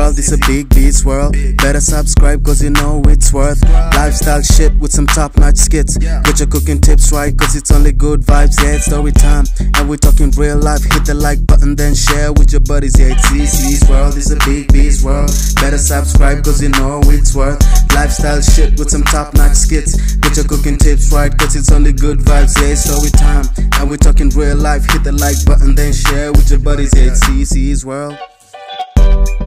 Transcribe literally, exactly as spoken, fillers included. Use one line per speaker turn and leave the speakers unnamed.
Cycyswrld, it's a big beats world. Better subscribe cause you know it's worth. Lifestyle shit with some top-notch skits. Get your cooking tips right cause it's only good vibes. Yeah, it's story time and we're talking real life. Hit the like button then share with your buddies. Yeah, it's Cycyswrld, it's a big beats world. Better subscribe cause you know it's worth. Lifestyle shit with some top-notch skits. Get your cooking tips right cause it's only good vibes. Yeah, it's story time and we're talking real life. Hit the like button then share with your buddies. Yeah, it's Cycyswrld.